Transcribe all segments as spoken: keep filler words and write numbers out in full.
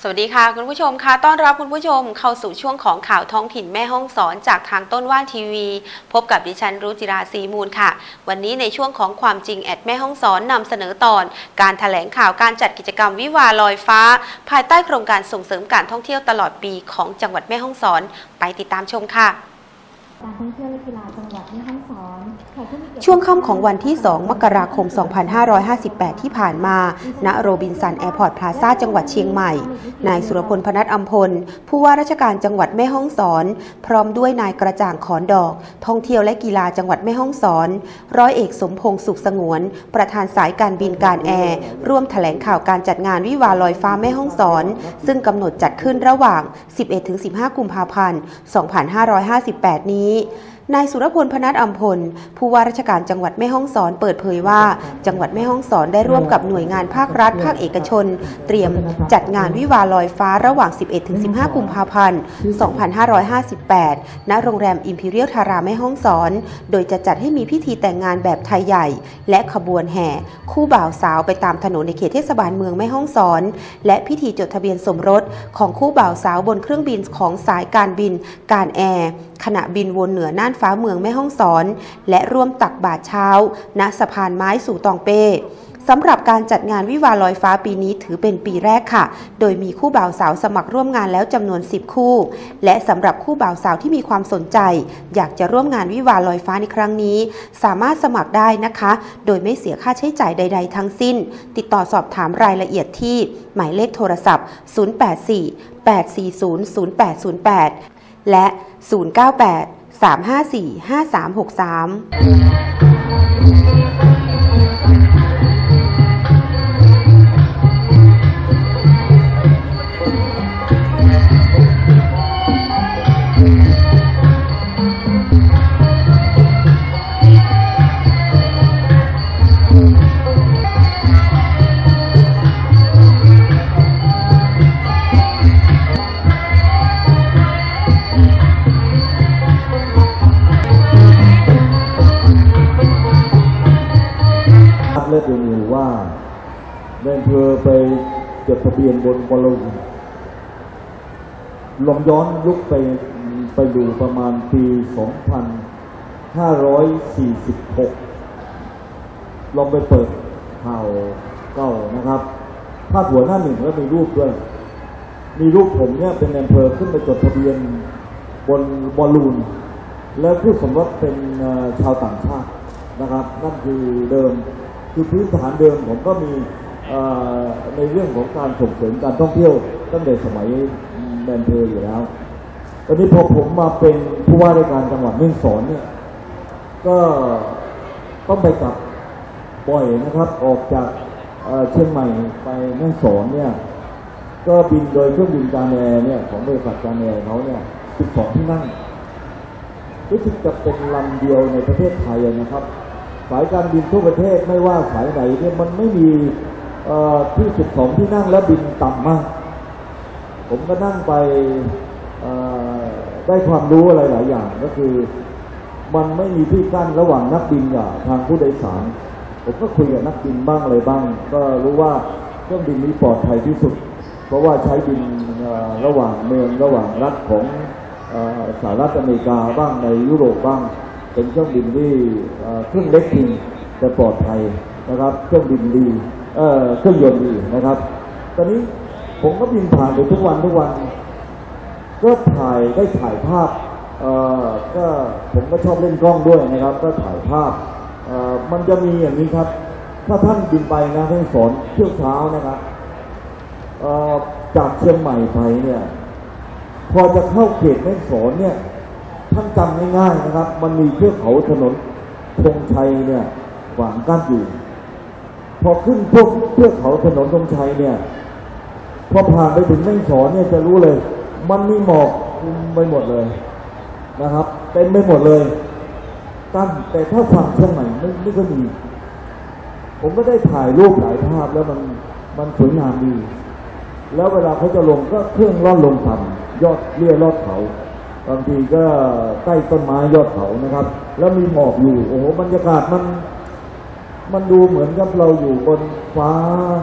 สวัสดีค่ะคุณผู้ชมค่ะต้อนรับคุณผู้ชมเข้าสู่ช่วงของข่าวท้องถิ่นแม่ฮ่องสอนจากทางต้นว่านทีวีพบกับดิฉันรุจิราศรีมูลค่ะวันนี้ในช่วงของความจริงแอดแม่ฮ่องสอนนำเสนอตอนการแถลงข่าวการจัดกิจกรรมวิวาลอยฟ้าภายใต้โครงการส่งเสริมการท่องเที่ยวตลอดปีของจังหวัดแม่ฮ่องสอนไปติดตามชมค่ะการท่องเที่ยวและกีฬาจังหวัดแม่ฮ่องสอนช่วงค่ำของวันที่สองมกราคมสองพันห้าร้อยห้าสิบแปดที่ผ่านมาณโรบินสันแอร์พอร์ตพลาซ่าจังหวัดเชียงใหม่นายสุรพลพนัสอัมพลผู้ว่าราชการจังหวัดแม่ฮ่องสอนพร้อมด้วยนายกระจ่างขอนดอกท่องเที่ยวและกีฬาจังหวัดแม่ฮ่องสอนร้อยเอกสมพงษ์สุขสงวนประธานสายการบินการแอร์ร่วมแถลงข่าวการจัดงานวิวาลอยฟ้าแม่ฮ่องสอนซึ่งกำหนดจัดขึ้นระหว่าง สิบเอ็ดถึงสิบห้า กุมภาพันธ์ สองพันห้าร้อยห้าสิบแปด นี้นายสุรพลพนัสอัมพลผู้ว่าราชการจังหวัดแม่ฮ่องสอนเปิดเผยว่าจังหวัดแม่ฮ่องสอนได้ร่วมกับหน่วยงานภาครัฐภาคเอกชนเตรียมจัดงานวิวาลอยฟ้าระหว่าง สิบเอ็ดถึงสิบห้า กุมภาพันธ์ สองพันห้าร้อยห้าสิบแปด ณ โรงแรม Imperial Thara แม่ฮ่องสอนโดยจะจัดให้มีพิธีแต่งงานแบบไทยใหญ่และขบวนแห่คู่บ่าวสาวไปตามถนนในเขตเทศบาลเมืองแม่ฮ่องสอนและพิธีจดทะเบียนสมรสของคู่บ่าวสาวบนเครื่องบินของสายการบินการแอร์ขณะบินวนเหนือน่านฟ้าเมืองแม่ฮ่องสอนและร่วมตักบาตรเช้าณสะพานไม้สู่ตองเป้สำหรับการจัดงานวิวาลอยฟ้าปีนี้ถือเป็นปีแรกค่ะโดยมีคู่บ่าวสาวสมัครร่วมงานแล้วจำนวนสิบคู่และสำหรับคู่บ่าวสาวที่มีความสนใจอยากจะร่วมงานวิวาลอยฟ้าในครั้งนี้สามารถสมัครได้นะคะโดยไม่เสียค่าใช้จ่ายใดๆทั้งสิ้นติดต่อสอบถามรายละเอียดที่หมายเลขโทรศัพท์ ศูนย์ แปด สี่ แปด สี่ ศูนย์ ศูนย์ แปด ศูนย์ แปด และ ศูนย์ เก้า แปด สาม ห้า สี่ ห้า สาม หก สามเล่นอยู่ว่าในอำเภอไปจดทะเบียนบนบอลลูนลองย้อนลุกไปไปดูประมาณปี สองพันห้าร้อยสี่สิบหก ลองไปเปิดข่าวเก่านะครับภาพหัวหน้าหนึ่งแล้วมีรูปด้วยมีรูปผมเนี่ยเป็นในอำเภอขึ้นไปจดทะเบียนบนบอลลูนแล้วผู้สมรสเป็นชาวต่างชาตินะครับนั่นคือเดิมคือพื้นฐานเดิมผมก็มีในเรื่องของการส่งเสริมการท่องเที่ยวตั้งแต่สมัยแมนเพลอยู่แล้วตอนนี้พอผมมาเป็นผู้ว่าราชการจังหวัดแม่ฮ่องสอนเนี่ยก็ต้องไปกลับบ่อยนะครับออกจากเชียงใหม่ไปแม่ฮ่องสอนเนี่ยก็บินโดยเครื่องบินการแอร์เนี่ยของบริษัทการแอร์เขาเนี่ยสิบสองที่นั่งรู้สึกจะเป็นลำเดียวในประเทศไทยนะครับสายการบินทั่วประเทศไม่ว่าสายไหนเนี่ยมันไม่มีที่สิบสองที่นั่งแล้วบินต่ำมากผมก็นั่งไปได้ความรู้อะไรหลายอย่างก็คือมันไม่มีที่กั้นระหว่างนักบินกับทางผู้โดยสารผมก็คุยกับนักบินบ้างอะไรบ้างก็รู้ว่าเครื่องบินนี้ปลอดภัยที่สุดเพราะว่าใช้บินระหว่างเมืองระหว่างรัฐของสหรัฐอเมริกาบ้างในยุโรปบ้างเป็นเครื่องบินที่เครื่องเล็กจริงแต่ปลอดภัยนะครับเครื่องบินดีเอ่อเครื่องยนต์ดีนะครับตอนนี้ผมก็บินผ่านไปทุกวันทุกวันก็ถ่ายได้ถ่ายภาพเอ่อก็ผมก็ชอบเล่นกล้องด้วยนะครับก็ถ่ายภาพเอ่อมันจะมีอย่างนี้ครับถ้าท่านบินไปนะท่านสอนเที่ยวเช้านะครับเอ่อจากเชียงใหม่ไปเนี่ยพอจะเข้าเขตแม่ฮ่องสอนเนี่ยท่านจำง่ายๆนะครับมันมีเทือกเขาถนนธงชัยเนี่ยขวางกั้นอยู่พอขึ้นพวกเทือกเขาถนนธงชัยเนี่ยพอผ่านไปถึงแม่ฮ่องสอนเนี่ยจะรู้เลยมันมีหมอกไปหมดเลยนะครับเต็มไปหมดเลยกั้นแต่ถ้าฝั่งเชียงใหม่ไม่ไม่ก็มีผมก็ได้ถ่ายรูปหลายภาพแล้วมันมันสวยงามดีแล้วเวลาเขาจะลงก็เครื่องล่อนลงต่ำยอดเลี่ยลอดเขา บางทีก็ใกล้ต้นไม้ยอดเขานะครับแล้วมีหมอกอยู่โอ้โหบรรยากาศมันมันดูเหมือนกับเราอยู่บนฟ้า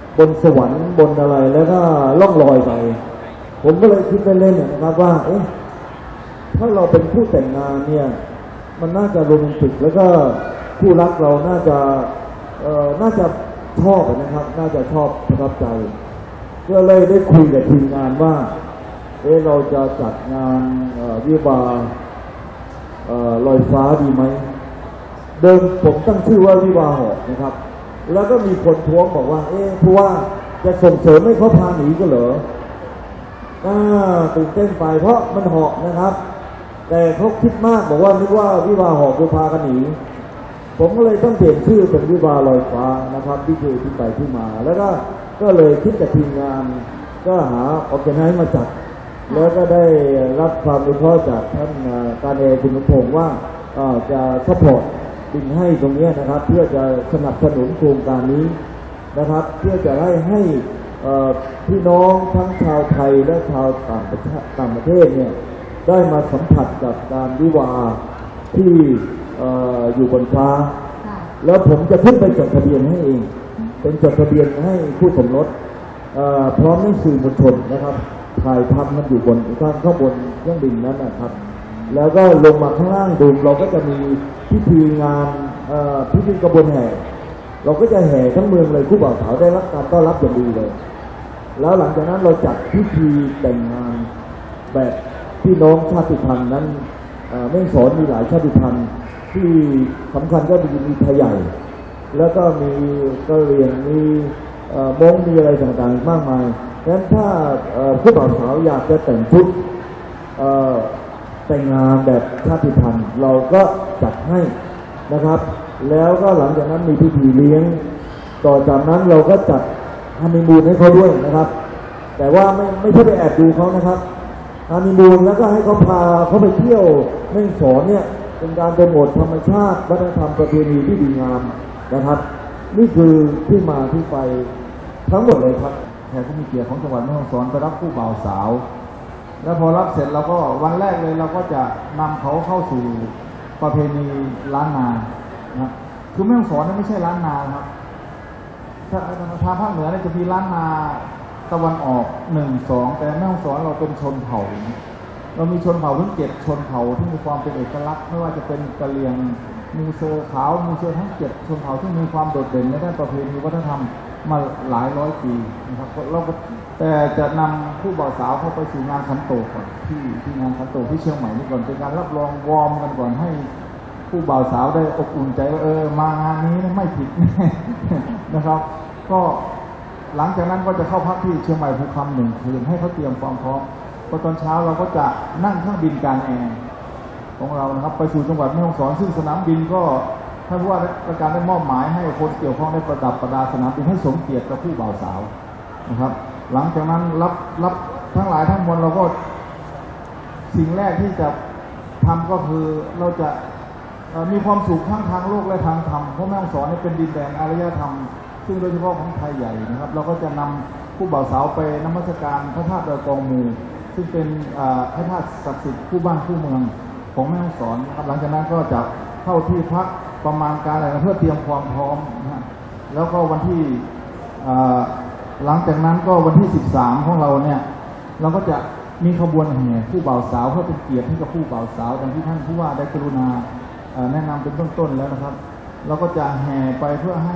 บนสวรรค์บนอะไรแล้วก็ล่องลอยไปผมก็เลยคิดเล่นๆนะครับว่าเอ๊ะถ้าเราเป็นผู้แต่งงานเนี่ยมันน่าจะโรแมนติกแล้วก็ผู้รักเราน่าจะเอ่อน่าจะชอบนะครับน่าจะชอบประทับใจก็เลยได้คุยกับทีมงานว่าเอ๊ะเราจะจัดงานวิวาห์ลอยฟ้าดีไหมเดิมผมตั้งชื่อว่าวิวาห์เหาะนะครับแล้วก็มีคนท้วงบอกว่าเอ๊ะเพราะว่าจะส่งเสริมให้เขาพาหนีก็เหรอน่าตื่นเต้นไปเพราะมันเหาะนะครับแต่เขาคิดมากบอกว่านึกว่าวิวาห์เหาะคือพากันหนีผมก็เลยต้องเปลี่ยนชื่อเป็นวิวาห์ลอยฟ้านะครับที่คือที่ไปที่มาแล้วก็ก็เลยคิดกับทีมงานก็หาออร์แกไนซ์มาจัดแล้วก็ได้รับความอนุเคราะห์จากท่านการเอคุณพงษ์ว่าจะซัพพอร์ตบินให้ตรงนี้นะครับเพื่อจะสนับสนุนโครงการนี้นะครับเพื่อจะให้ให้พี่น้องทั้งชาวไทยและชาวต่างประเทศต่างประเทศเนี่ยได้มาสัมผัสกับการวิวาห์ที่อยู่บนฟ้าแล้วผมจะขึ้นไปจดทะเบียนให้เองเป็นจดทะเบียนให้ผู้สมรสพร้อมด้วยสื่อมวลชนนะครับถ่ายทำมันอยู่บนข้างข้างบนเครื่องบินนั้นนะครับแล้วก็ลงมาข้างล่างดูเราก็จะมีพิธีงานพิธีกระบวนแห่เราก็จะแห่ทั้งเมืองเลยคู่บ่าวสาวได้รับการต้อนรับอย่างดีเลยแล้วหลังจากนั้นเราจัดพิธีแต่งงานแบบพี่น้องชาติพันธุ์นั้นแม่ฮ่องสอนมีหลายชาติพันธุ์ที่สำคัญก็มีมีไทยใหญ่แล้วก็มีกะเหรี่ยงมีมงมีอะไรต่างๆมากมายดังนั้นถ้าผู้บ่าวสาวอยากจะแต่งชุดแต่งงานแบบชาติพันธุ์เราก็จัดให้นะครับแล้วก็หลังจากนั้นมีพิธีเลี้ยงต่อจากนั้นเราก็จัดฮันนีมูนให้เขาด้วยนะครับแต่ว่าไม่ไม่ใช่ไปแอบดูเขานะครับฮันนีมูนแล้วก็ให้เขาพาเขาไปเที่ยวแม่ฮ่องสอนเนี่ยเป็นการโปรโมทธรรมชาติวัฒนธรรมประเพณีที่ดีงามนะครับนี่คือที่มาที่ไปทั้งหมดเลยครับแขกผู้มีเกียรติของจังหวัดแม่ฮ่องสอนไปรับผู้บ่าวสาวแล้วพอรับเสร็จเราก็วันแรกเลยเราก็จะนำเขาเข้าสู่ประเพณีล้านนานะคือแม่ฮ่องสอนนี่ไม่ใช่ล้านนาครับถ้าทางภาคเหนือเนี่ยจะมีล้านนาตะวันออกหนึ่งสองแต่แม่ฮ่องสอนเราเป็นชนเผ่าเรามีชนเผ่าถึงเจ็ดชนเผ่าที่มีความเป็นเอกลักษณ์ไม่ว่าจะเป็นกะเหรี่ยงมูเซอร์ขาวมูเซอร์ทั้งเจ็ดชนเผ่าที่มีความโดดเด่นในด้านประเพณีวัฒนธรรมมาหลายร้อยปีนะครับเราก็แต่จะนำผู้บ่าวสาวเข้าไปสู่งานขันโตกก่อนที่ที่งานขันโตกที่เชียงใหม่นี่ก่อนเป็นการรับรองวอร์มกันก่อนให้ผู้บ่าวสาวได้อบอุ่นใจว่าเออมางานนี้ไม่ผิดนะครับก็หลังจากนั้นก็จะเข้าพักที่เชียงใหม่ภูคำหนึ่งคืนให้เขาเตรียมความพร้อมพอตอนเช้าเราก็จะนั่งเครื่องบินการแอร์ของเรานะครับไปสู่จังหวัดแม่ฮ่องสอนซึ่งสนามบินก็ท่านผู้ว่าราชการได้มอบหมายให้คนเกี่ยวข้องได้ประดับประดาสนามบินให้สมเกียรติกับผู้บ่าวสาวนะครับหลังจากนั้นรับรับทั้งหลายทั้งมวลเราก็สิ่งแรกที่จะทำก็คือเราจะมีความสุขทั้งทางโลกและทางธรรมเพราะแม่ฮ่องสอนนี่เป็นดินแดนอารยธรรมซึ่งโดยเฉพาะของไทยใหญ่นะครับเราก็จะนำผู้บ่าวสาวไปนมัสการพระธาตุดอยกองมูซึ่งเป็นพระธาตุศักดิ์สิทธิ์คู่บ้านคู่เมืองของแม่ฮ่องสอนนะครับหลังจากนั้นก็จะเข้าที่พักประมาณการอะไรเพื่อเตรียมความพร้อมนะแล้วก็วันที่หลังจากนั้นก็วันที่สิบสามของเราเนี่ยเราก็จะมีขบวนแห่ผู้บ่าวสาวเพื่อเป็นเกียรติให้กับผู้บ่าวสาวดังที่ท่านผู้ว่าได้กรุณาแนะนำเป็นต้นต้นแล้วนะครับเราก็จะแห่ไปเพื่อให้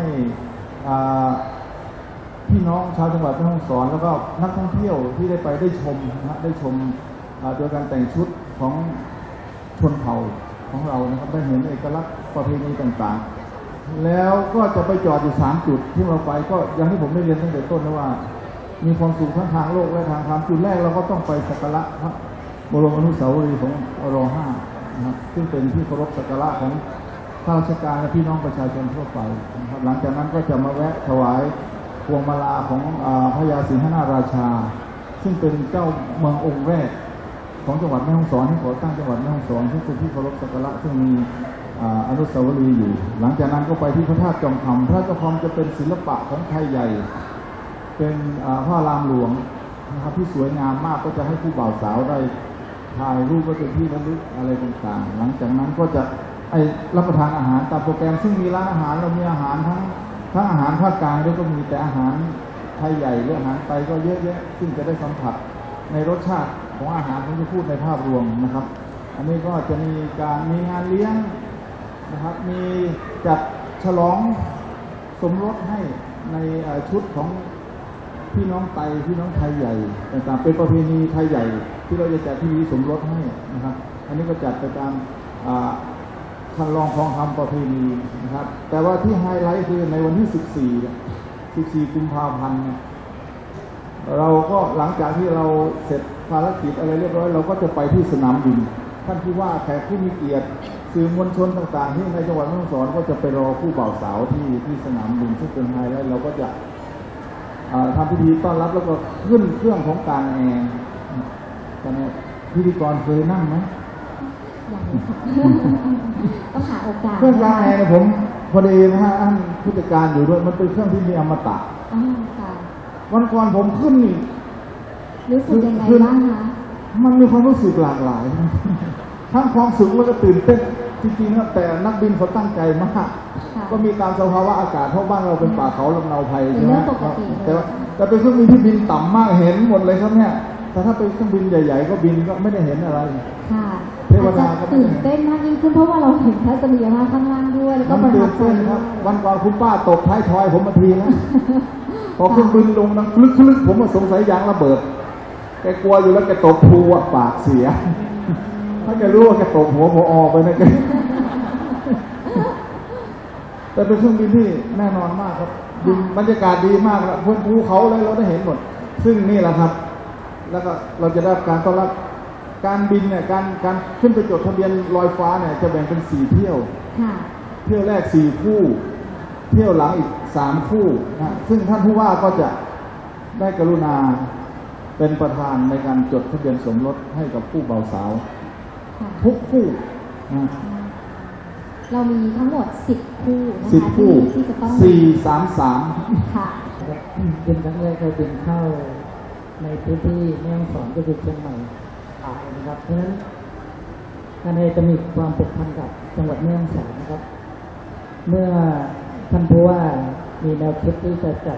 พี่น้องชาวจังหวัดแม่ฮ่องสอนแล้วก็นักท่องเที่ยวที่ได้ไปได้ชมนะได้ชมโดยการแต่งชุดของชนเผ่าของเรานะครับได้เห็นเอกลักษณ์ประเพณีต่างๆแล้วก็จะไปจอดอยู่สามจุดที่เราไปก็อย่างที่ผมได้เรียนตั้งแต่ต้นนะว่ามีความสุขทั้งทางโลกและทางธรรมจุดแรกเราก็ต้องไปสักการะพระบรมอนุสาวรีย์ของรอห้านะครับซึ่งเป็นที่เคารพสักการะของข้าราชการและพี่น้องประชาชนทั่วไปนะครับหลังจากนั้นก็จะมาแวะถวายพวงมาลาของพระยาสิงหนาราชาซึ่งเป็นเจ้าเมืององค์แรกของจังหวัดแม่ฮ่องสอนที่ขอตั้งจังหวัดแม่ฮ่องสอนที่เป็นที่เคารพสักการะซึ่งมีอนุสาวรีย์อยู่หลังจากนั้นก็ไปที่พระธาตุจอมคำพระธาตุจอมคำจะเป็นศิลปะของไทยใหญ่เป็นพระรามหลวงนะครับที่สวยงามมากก็จะให้ผู้บ่าวสาวได้ถ่ายรูปก็เป็นที่ระลึกอะไรต่างๆหลังจากนั้นก็จะไอรับประทานอาหารตามโปรแกรมซึ่งมีร้านอาหารเรามีอาหารทั้งทั้งอาหารภาคกลางด้วยก็มีแต่อาหารไทยใหญ่หรืออาหารไทยก็เยอะแยะซึ่งจะได้สัมผัสในรสชาติของอาหารที่จะพูดในภาพรวมนะครับอันนี้ก็จะมีการมีงานเลี้ยงนะครับมีจัดฉลองสมรสให้ในชุดของพี่น้องไทยพี่น้องไทยใหญ่ต่างๆเป็นประเพณีไทยใหญ่ที่เราจะจัดพิธีสมรสให้นะครับอันนี้ก็จัดไปตามคันลองทองคำประเพณีนะครับแต่ว่าที่ไฮไลท์คือในวันที่สิบสี่ สิบสี่กุมภาพันธ์เราก็หลังจากที่เราเสร็จภารกิจอะไรเรียบร้อยเราก็จะไปที่สนามบินท่านผู้ว่าแขกผู้มีเกียรติสื่อมวลชนต่างๆที่ในจังหวัดแม่ฮ่องสอนก็จะไปรอคู่บ่าวสาวที่ที่สนามบินซึ่งเป็นไฮไลท์เราก็จะทำพิธีต้อนรับแล้วก็ขึ้นเครื่องของการแอร์ตอนนี้พิธีกรเคยนั่งไหมต้องหาโอกาสเครื่องการแอร์เนี่ยผมพอดีนะฮะท่านผู้จัดการอยู่ด้วยมันเป็นเครื่องที่มีอมตะวันก่อนผมขึ้นนี่รู้สึกยังไงบ้างคะมันมีความรู้สึกหลากหลายทั้งความสุขแล้วก็ตื่นเต้นจริงๆนะแต่นักบินเขาตั้งใจมากก็มีตามสภาวะอากาศเพราะบ้านเราเป็นป่าเขาลำเนาภัยใช่ไหมแต่ว่าแต่เป็นเครื่องบินที่บินต่ำมากเห็นหมดเลยครับเนี่ยแต่ถ้าเป็นเครื่องบินใหญ่ๆก็บินก็ไม่ได้เห็นอะไรค่ะเทวดาก็ตื่นเต้นมากยิ่งขึ้นเพราะว่าเราเห็นทัศนียภาพข้างล่างด้วยแล้วก็ประทับใจครับวันก่อนคุณป้าตกท้ายทอยผมมาทีนะพอเครื่องบินลงนังคลึกคลึกผมมาสงสัยยางระเบิดแกกลัวอยู่แล้วแกตกภูอ่ะปากเสียถ้าแกรู้ว่าแกตกหัวพออไปนะแกแต่เป็นเครื่องบินที่แน่นอนมากครับบรรยากาศดีมากแล้วพื้นภูเขาเลยเราได้เห็นหมดซึ่งนี่แหละครับแล้วก็เราจะได้การต้อนรับการบินเนี่ยการการขึ้นไปจดทะเบียนลอยฟ้าเนี่ยจะแบ่งเป็นสี่เที่ยวเที่ยวแรกสี่คู่เที่ยวหลังอีกสามคู่นะซึ่งท่านผู้ว่าก็จะได้กรุณาเป็นประธานในการจดทะเบียนสมรสให้กับคู่บ่าวสาวทุกคู่นะเรามีทั้งหมดสิบคู่นะคะที่จะต้องสี่สามสามค่ะเป็นครั้งแรกเราบินเข้าในพื้นที่แม่ฮ่องสอนก็คือเชียงใหม่อ่าวนะครับเพราะฉะนั้นการจะมีความผูกพันกับจังหวัดแม่ฮ่องสอนนะครับเมื่อท่านผู้ว่ามีแนวคิดที่จะจัด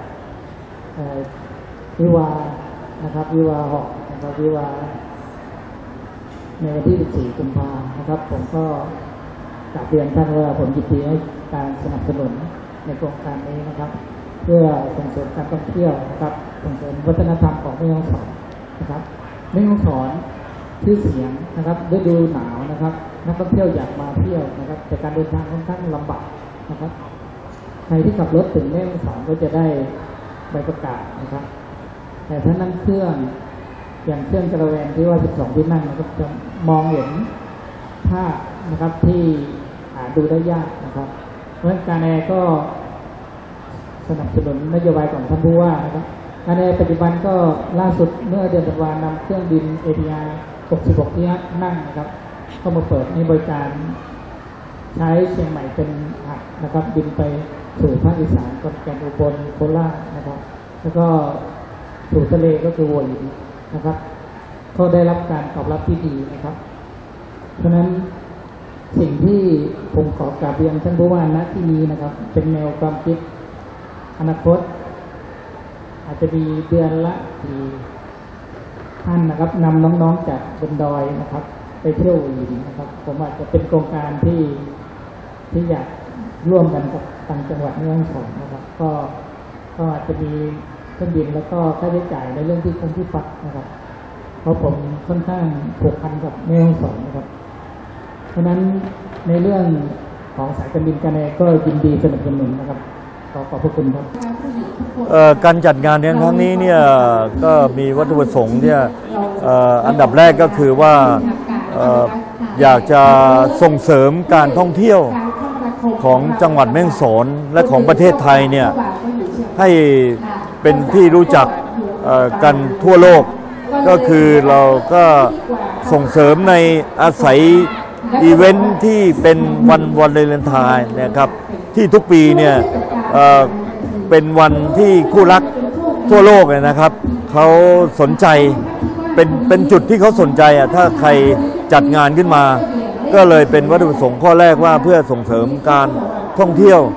วิวานะครับวิวาหอกนะครับวิวาในวันที่สิบสี่กุมภาพันธ์นะครับผมก็กราบเรียนท่านว่าผมยินดีให้การสนับสนุนในโครงการนี้นะครับเพื่อส่งเสริมการท่องเที่ยวนะครับส่งเสริมวัฒนธรรมของแม่ฮ่องสอนนะครับแม่ฮ่องสอนชื่อเสียงนะครับฤดูหนาวนะครับนักท่องเที่ยวอยากมาเที่ยวนะครับแต่การเดินทางค่อนข้างลำบากนะครับใครที่ขับรถถึงแม่ฮ่องสอนก็จะได้ใบประกาศนะครับแต่ถ้านั่งเครื่องอย่างเครื่องกระแวนที่ว่าสิบสองที่นั่งนะครับจะมองเห็นภาพนะครับที่หาดูได้ยากนะครับเพราะการแอร์ก็สนับสนุนนโยบายของท่านผู้ว่านะครับในปัจจุบันก็ล่าสุดเมื่อเดือนธันวาคมนำเครื่องบิน เอ ที อาร์ หกสิบหกที่นั่งนะครับเข้ามาเปิดให้บริการใช้เชียงใหม่เป็นหับนะครับบินไปสู่ภาคอีสานขอนแก่นอุบลโคราชนะครับแล้วก็สู่ทะเลก็คือหัวหินนะครับก็ได้รับการตอบรับที่ดีนะครับเพราะฉะนั้นสิ่งที่ผมขอกราบเรียนท่านผู้ว่าณที่นี้นะครับเป็นแนวความคิดอนาคตอาจจะมีเดือนละกี่ท่านนะครับนำน้องๆจากบนดอยนะครับไปเที่ยวอีกนะครับผมอาจจะเป็นโครงการที่ที่อยากร่วมกันกับทางจังหวัดแม่ฮ่องสอนนะครับก็ก็อาจจะมีเครื่องบินแล้วก็ค่าใช้จ่ายในเรื่องที่คงที่พักนะครับเพราะผมค่อนข้างผูกพันกับแม่ฮ่องสอนนะครับเพราะนั้นในเรื่องของสายการบินการแอร์ก็ยินดีสนับสนุนนะครับขอขอบพระคุณครับการจัดงานในครั้งนี้เนี่ยก็มีวัตถุประสงค์เนี่ยอันดับแรกก็คือว่าอยากจะส่งเสริมการท่องเที่ยวของจังหวัดแม่ฮ่องสอนและของประเทศไทยเนี่ยให้เป็นที่รู้จักกันทั่วโลกก็คือเราก็ส่งเสริมในอาศัยอีเวนท์ที่เป็นวันวันวาเลนไทน์นะครับที่ทุกปีเนี่ยเป็นวันที่คู่รักทั่วโลกนะครับเขาสนใจเป็นเป็นจุดที่เขาสนใจอ่ะถ้าใครจัดงานขึ้นมาก็เลยเป็นวัตถุประสงค์ข้อแรกว่าเพื่อส่งเสริมการท่องเที่ยว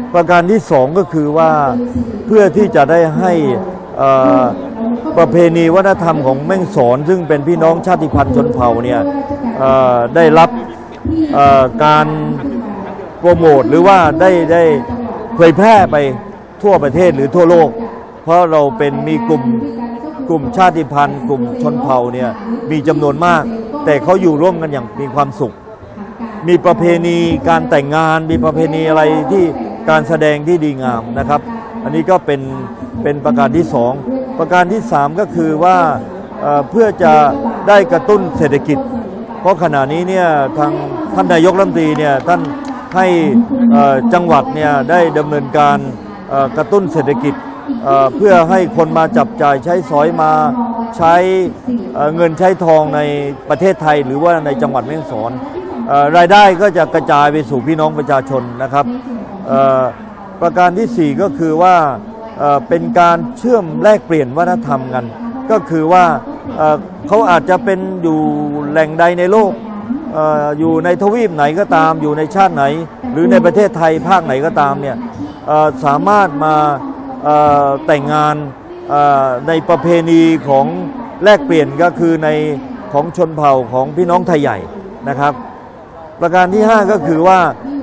ประการที่สองก็คือว่าเพื่อที่จะได้ให้ประเพณีวัฒนธรรมของแม่ฮ่องสอนซึ่งเป็นพี่น้องชาติพันธุ์ชนเผ่าเนี่ยได้รับการโปรโมทหรือว่าได้ได้เผยแพร่ไปทั่วประเทศหรือทั่วโลกเพราะเราเป็นมีกลุ่มกลุ่มชาติพันธุ์กลุ่มชนเผ่าเนี่ยมีจำนวนมากแต่เขาอยู่ร่วมกันอย่างมีความสุขมีประเพณีการแต่งงานมีประเพณีอะไรที่การแสดงที่ดีงามนะครับอันนี้ก็เป็นเป็นประการที่สองประการที่สามก็คือว่าเอ่อเพื่อจะได้กระตุ้นเศรษฐกิจเพราะขณะนี้เนี่ยทางท่านนายกรัฐมนตรีเนี่ยท่านให้จังหวัดเนี่ยได้ดำเนินการกระตุ้นเศรษฐกิจเพื่อให้คนมาจับจ่ายใช้สอยมาใช้เงินใช้ทองในประเทศไทยหรือว่าในจังหวัดแม่ฮ่องสอนรายได้ก็จะกระจายไปสู่พี่น้องประชาชนนะครับประการที่สี่ก็คือว่าเป็นการเชื่อมแลกเปลี่ยนวัฒนธรรมกันก็คือว่าเขาอาจจะเป็นอยู่แหล่งใดในโลกอยู่ในทวีปไหนก็ตามอยู่ในชาติไหนหรือในประเทศไทยภาคไหนก็ตามเนี่ยสามารถมาแต่งงานในประเพณีของแลกเปลี่ยนก็คือในของชนเผ่าของพี่น้องไทยใหญ่นะครับประการที่ห้าก็คือว่า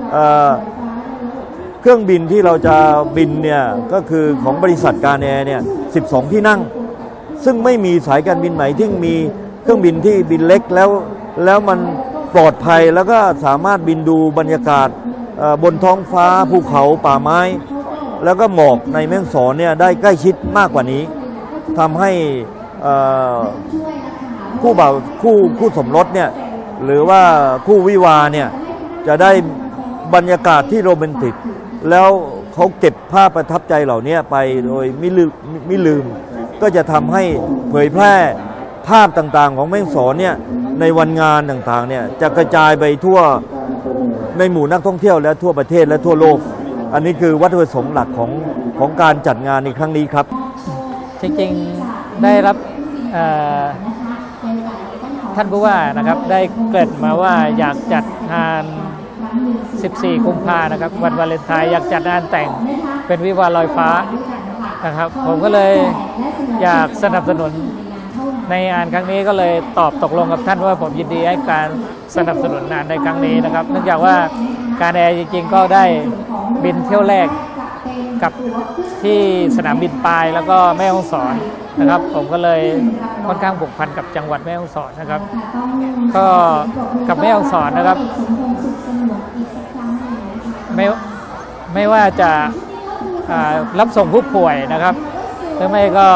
เครื่องบินที่เราจะบินเนี่ยก็คือของบริษัทการแอร์เนี่ยสิบสองที่นั่งซึ่งไม่มีสายการบินไหนที่มีเครื่องบินที่บินเล็กแล้วแล้วมันปลอดภัยแล้วก็สามารถบินดูบรรยากาศบนท้องฟ้าภูเขาป่าไม้แล้วก็หมอกในแม่ฮ่องสอนเนี่ยได้ใกล้ชิดมากกว่านี้ทำให้คู่บ่าวคู่คู่สมรสเนี่ยหรือว่าคู่วิวาเนี่ยจะได้บรรยากาศที่โรแมนติกแล้วเขาเก็บภาพประทับใจเหล่านี้ไปโดยไม่ลืมไม่ลืมก็จะทำให้เผยแพร่ภาพต่างๆของแม่ฮ่องสอนเนี่ยในวันงานต่างๆเนี่ยจะกระจายไปทั่วในหมู่นักท่องเที่ยวและทั่วประเทศและทั่วโลกอันนี้คือวัตถุประสงค์หลักของของการจัดงานในครั้งนี้ครับจริงๆได้รับท่านผู้ว่านะครับได้เกริ่นมาว่าอยากจัดงานสิบสี่กุมภานะครับวันวาเลนไทน์อยากจัดงานแต่งเป็นวิวาห์ลอยฟ้านะครับผมก็เลยอยากสนับสนุนในงานครั้งนี้ก็เลยตอบตกลงกับท่านว่าผมยินดีให้การสนับสนุนงานในครั้งนี้นะครับเนื่องจากว่าการแอร์จริงๆก็ได้บินเที่ยวแรกกับที่สนามบินปลายแล้วก็แม่ฮ่องสอนนะครับผมก็เลยค่อนข้างผูกพันกับจังหวัดแม่ฮ่องสอนนะครับก็กับแม่ฮ่องสอนนะครับไม่ไม่ว่าจะรับส่งผู้ป่วยนะครับหรือไม่ก็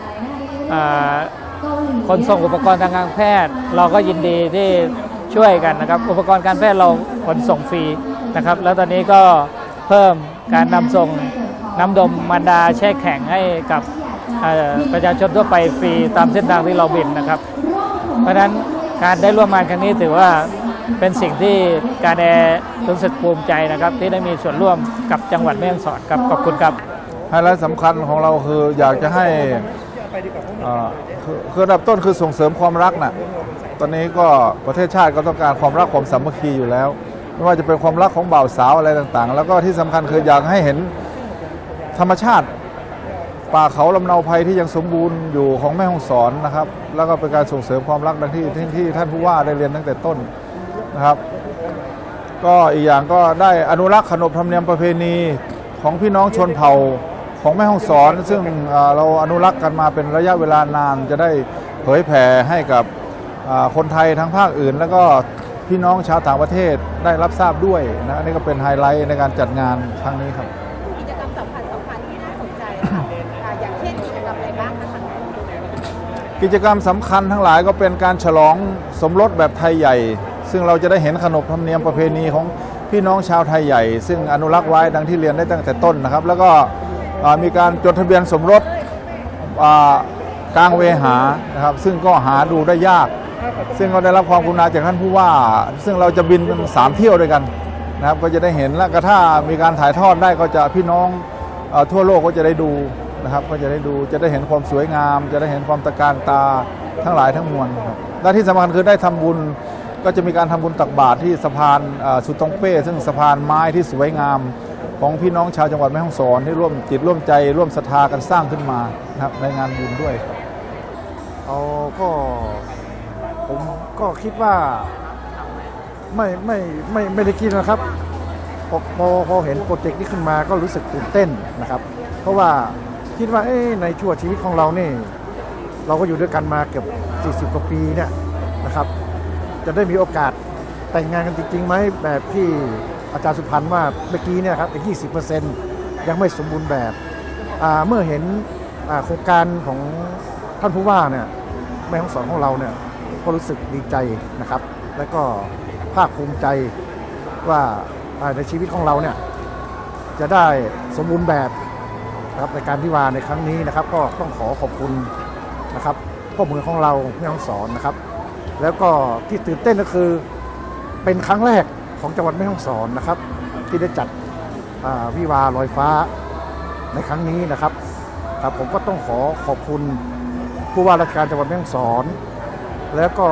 ขนส่งอุปกรณ์ทางการแพทย์เราก็ยินดีที่ช่วยกันนะครับอุปกรณ์การแพทย์เราขนส่งฟรีนะครับแล้วตอนนี้ก็เพิ่มการนำส่งน้ำดมมารดาแช่แข็งให้กับประชาชนทั่วไปฟรีตามเส้นทางที่เราบินนะครับเพราะฉะนั้นการได้ร่วมงานครั้งนี้ถือว่าเป็นสิ่งที่การแอร์รู้สึกภูมิใจนะครับที่ได้มีส่วนร่วมกับจังหวัดแม่ฮ่องสอนครับขอบคุณครับไฮไลท์สำคัญของเราคืออยากจะให้คืออันดับต้นคือส่งเสริมความรักนะตอนนี้ก็ประเทศชาติก็ต้องการความรักความสามัคคีอยู่แล้วไม่ว่าจะเป็นความรักของบ่าวสาวอะไรต่างๆแล้วก็ที่สำคัญคืออยากให้เห็นธรรมชาติป่าเขาลำเนาภัยที่ยังสมบูรณ์อยู่ของแม่ฮ่องสอนนะครับแล้วก็เป็นการส่งเสริมความรักดังที่ที่ท่านผู้ว่าได้เรียนตั้งแต่ต้นนะครับก็อีกอย่างก็ได้อนุรักษ์ขนบธรรมเนียมประเพณีของพี่น้องชนเผ่าของแม่ฮ่องสอนซึ่งเราอนุรักษ์กันมาเป็นระยะเวลานานจะได้เผยแผ่ให้กับคนไทยทั้งภาคอื่นแล้วก็พี่น้องชาวต่างประเทศได้รับทราบด้วยนะนี่ก็เป็นไฮไลท์ในการจัดงานครั้งนี้ครับกิจกรรมสำคัญสำคัญที่น่าสนใจอย่างเช่นกิจกรรมอะไรบ้างนะคะกิจกรรมสำคัญทั้งหลายก็เป็นการฉลองสมรสแบบไทยใหญ่ซึ่งเราจะได้เห็นขนบธรรมเนียมประเพณีของพี่น้องชาวไทยใหญ่ซึ่งอนุรักษ์ไว้ดังที่เรียนได้ตั้งแต่ต้นนะครับแล้วก็มีการจดทะเบียนสมรสกลางเวหานะครับซึ่งก็หาดูได้ยากซึ่งก็ได้รับความกรุณาจากท่านผู้ว่าซึ่งเราจะบินสามเที่ยวด้วยกันนะครับก็จะได้เห็นและก็ถ้ามีการถ่ายทอดได้ก็จะพี่น้องทั่วโลกก็จะได้ดูนะครับก็จะได้ดูจะได้เห็นความสวยงามจะได้เห็นความตะการตาทั้งหลายทั้งมวลครับและที่สำคัญคือได้ทำบุญก็จะมีการทำบุญตักบาตรที่สะพานสุตงเป้ซึ่งสะพานไม้ที่สวยงามของพี่น้องชาวจังหวัดแม่ฮ่องสอนที่ร่วมจิตร่วมใจร่วมศรัทธากันสร้างขึ้นมานะครับในงานบุญด้วยครับเอาก็ผมก็คิดว่าไม่ไม่ไม่ไม่ได้คิดนะครับพอพอพอเห็นโปรเจกต์นี้ขึ้นมาก็รู้สึกตื่นเต้นนะครับ เพราะว่าคิดว่าในชั่วชีวิตของเรานี่เราก็อยู่ด้วยกันมาเกือบสี่สิบกว่าปีเนี่ยนะครับจะได้มีโอกาสแต่งงานกันจริงๆไหมแบบที่อาจารย์สุพันธ์ว่าเมื่อกี้เนี่ยครับอีก ยี่สิบเปอร์เซ็นต์ ยังไม่สมบูรณ์แบบเมื่อเห็นโครงการของท่านผู้ว่าเนี่ยแม่ฮ่องสอนของเราเนี่ยก็รู้สึกดีใจนะครับและก็ภาคภูมิใจว่าในชีวิตของเราเนี่ยจะได้สมบูรณ์แบบนะครับในการวิวาในครั้งนี้นะครับก็ต้องขอขอบคุณนะครับพ่อเมืองของเราแม่ฮ่องสอนนะครับแล้วก็ที่ตื่นเต้นก็คือเป็นครั้งแรกของจังหวัดแม่ฮ่องสอนนะครับที่ได้จัดวิวาลอยฟ้าในครั้งนี้นะครับครับผมก็ต้องขอขอบคุณผู้ว่าราชการจังหวัดแม่ฮ่องสอนแล้วก็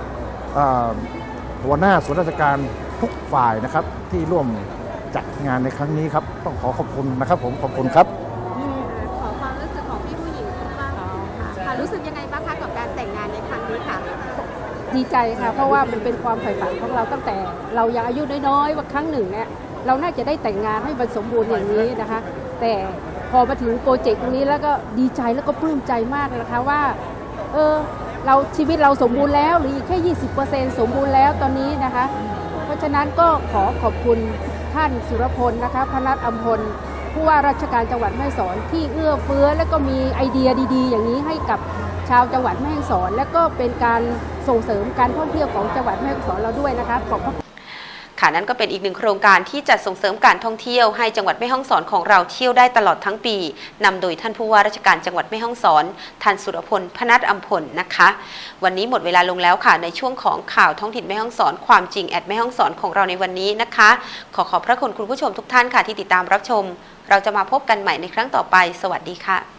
หัวหน้าส่วนราชการทุกฝ่ายนะครับที่ร่วมจัดงานในครั้งนี้ครับต้องขอขอบคุณนะครับผมขอบคุณครับขอความรู้สึกของพี่ผู้หญิงบ้างค่ะรู้สึกยังไงบ้างคะกับการแต่งงานในครั้งนี้ค่ะดีใจค่ะเพราะว่ามันเป็นความใฝ่ฝันของเราตั้งแต่เรายังอายุน้อยๆว่าครั้งหนึ่งเนี่ยเราน่าจะได้แต่งงานให้มันสมบูรณ์อย่างนี้นะคะแต่พอมาถึงโปรเจกต์ตรงนี้แล้วก็ดีใจแล้วก็ปลื้มใจมากนะคะว่าเออเราชีวิตเราสมบูรณ์แล้วหรืออีกแค่ ยี่สิบเปอร์เซ็นต์ สมบูรณ์แล้วตอนนี้นะคะเพราะฉะนั้นก็ขอขอบคุณท่านสุรพลนะคะพนัสอำพลผู้ว่าราชการจังหวัดแม่ฮ่องสอนที่เอื้อเฟื้อและก็มีไอเดียดีๆอย่างนี้ให้กับชาวจังหวัดแม่ฮ่องสอนและก็เป็นการส่งเสริมการท่องเที่ยวของจังหวัดแม่ฮ่องสอนเราด้วยนะคะขอบคุณค่ะนั่นก็เป็นอีกหนึ่งโครงการที่จะส่งเสริมการท่องเที่ยวให้จังหวัดแม่ฮ่องสอนของเราเที่ยวได้ตลอดทั้งปีนำโดยท่านผู้ว่าราชการจังหวัดแม่ฮ่องสอนท่านสุรพลพนัสอำพลนะคะวันนี้หมดเวลาลงแล้วค่ะในช่วงของข่าวท้องถิ่นแม่ฮ่องสอนความจริงแอดแม่ฮ่องสอนของเราในวันนี้นะคะขอขอบพระคุณคุณผู้ชมทุกท่านค่ะที่ติดตามรับชมเราจะมาพบกันใหม่ในครั้งต่อไปสวัสดีค่ะ